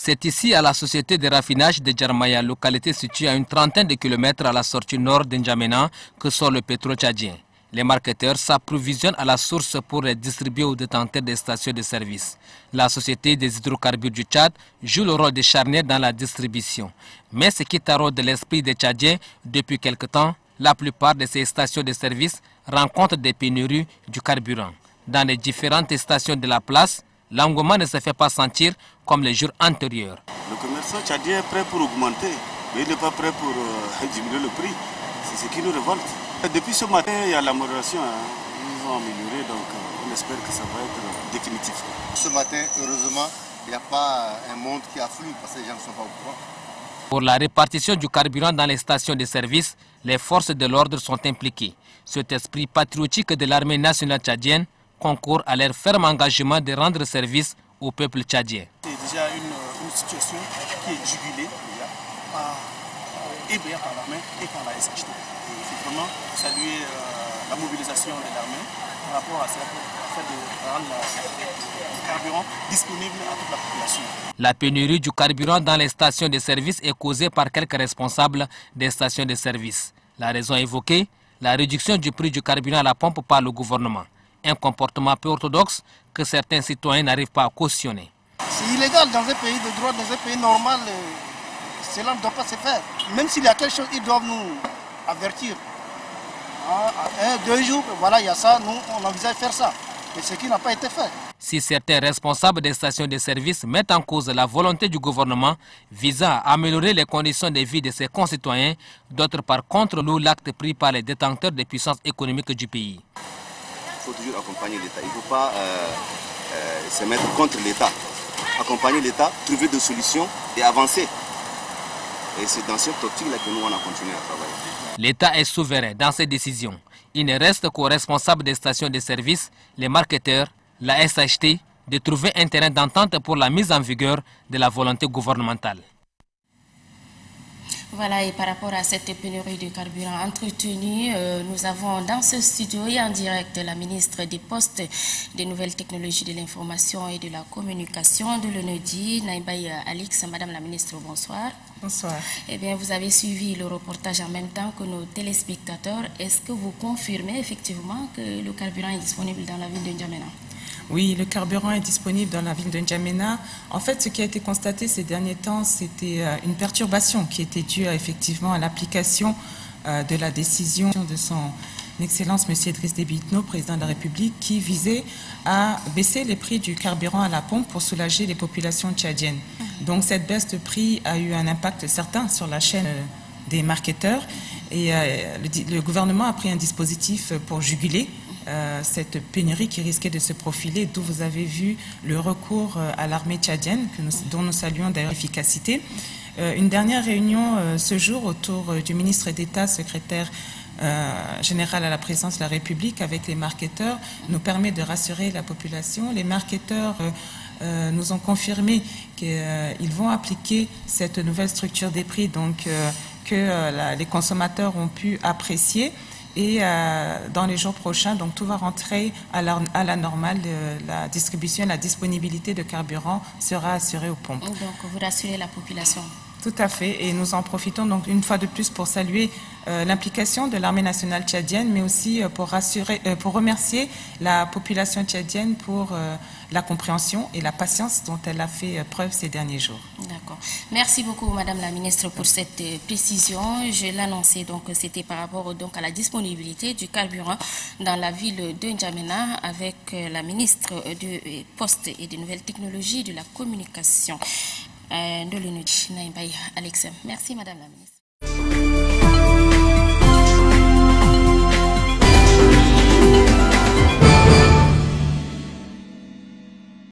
C'est ici à la société de raffinage de Djarmaya, localité située à une trentaine de kilomètres à la sortie nord d'Njamena, que sort le pétrole tchadien. Les marketeurs s'approvisionnent à la source pour les distribuer aux détenteurs des stations de service. La société des hydrocarbures du Tchad joue le rôle de charnière dans la distribution. Mais ce qui taraude l'esprit des Tchadiens depuis quelque temps, la plupart de ces stations de service rencontrent des pénuries du carburant. Dans les différentes stations de la place, l'engouement ne se fait pas sentir comme les jours antérieurs. Le commerçant tchadien est prêt pour augmenter, mais il n'est pas prêt pour diminuer le prix. C'est ce qui nous révolte. Depuis ce matin, il y a la modération. Ils ont amélioré, donc on espère que ça va être définitif. Ce matin, heureusement, il n'y a pas un monde qui afflue parce que les gens ne sont pas au courant. Pour la répartition du carburant dans les stations de service, les forces de l'ordre sont impliquées. Cet esprit patriotique de l'armée nationale tchadienne concourt à leur ferme engagement de rendre service au peuple tchadien. C'est déjà une situation qui est jugulée par l'armée et par la SHT. Et il faut vraiment saluer la mobilisation de l'armée par rapport à ça, pour faire de rendre le carburant disponible à toute la population. La pénurie du carburant dans les stations de service est causée par quelques responsables des stations de service. La raison évoquée, la réduction du prix du carburant à la pompe par le gouvernement. Un comportement peu orthodoxe que certains citoyens n'arrivent pas à cautionner. C'est illégal dans un pays de droit, dans un pays normal. Cela ne doit pas se faire. Même s'il y a quelque chose, ils doivent nous avertir. Un, 2 jours, voilà, il y a ça, nous, on envisage de faire ça. Mais ce qui n'a pas été fait. Si certains responsables des stations de service mettent en cause la volonté du gouvernement visant à améliorer les conditions de vie de ses concitoyens, d'autres par contre louent l'acte pris par les détenteurs des puissances économiques du pays. Il faut toujours accompagner l'État. Il ne faut pas se mettre contre l'État. Accompagner l'État, trouver des solutions et avancer. Et c'est dans cette optique-là que nous, on a continué à travailler. L'État est souverain dans ses décisions. Il ne reste qu'aux responsables des stations de service, les marketeurs, la SHT, de trouver un terrain d'entente pour la mise en vigueur de la volonté gouvernementale. Voilà, et par rapport à cette pénurie de carburant entretenue, nous avons dans ce studio et en direct la ministre des Postes, des Nouvelles Technologies de l'Information et de la Communication de l'ONEDI, Naïbaï Alix. Madame la ministre, bonsoir. Bonsoir. Eh bien, vous avez suivi le reportage en même temps que nos téléspectateurs. Est-ce que vous confirmez effectivement que le carburant est disponible dans la ville de N'Djamena? Oui, le carburant est disponible dans la ville de N'Djamena. En fait, ce qui a été constaté ces derniers temps, c'était une perturbation qui était due effectivement à l'application de la décision de son Excellence M. Idriss Déby Itno, président de la République, qui visait à baisser les prix du carburant à la pompe pour soulager les populations tchadiennes. Donc cette baisse de prix a eu un impact certain sur la chaîne des marketeurs et le gouvernement a pris un dispositif pour juguler cette pénurie qui risquait de se profiler, d'où vous avez vu le recours à l'armée tchadienne, dont nous saluons d'ailleurs l'efficacité. Une dernière réunion ce jour autour du ministre d'État, secrétaire général à la présidence de la République avec les marketeurs nous permet de rassurer la population. Les marketeurs nous ont confirmé qu'ils vont appliquer cette nouvelle structure des prix donc, que les consommateurs ont pu apprécier. Et dans les jours prochains, donc tout va rentrer à la normale. La distribution, la disponibilité de carburant sera assurée aux pompes. Donc vous rassurez la population? Tout à fait, et nous en profitons donc une fois de plus pour saluer l'implication de l'armée nationale tchadienne, mais aussi pour remercier la population tchadienne pour la compréhension et la patience dont elle a fait preuve ces derniers jours. D'accord. Merci beaucoup, Madame la Ministre, pour cette précision. Je l'annonçais, donc c'était par rapport donc à la disponibilité du carburant dans la ville de N'Djamena avec la ministre des Postes et des Nouvelles Technologies de la Communication de l'ONU, Naïbaï Alix. Merci, Madame la Ministre.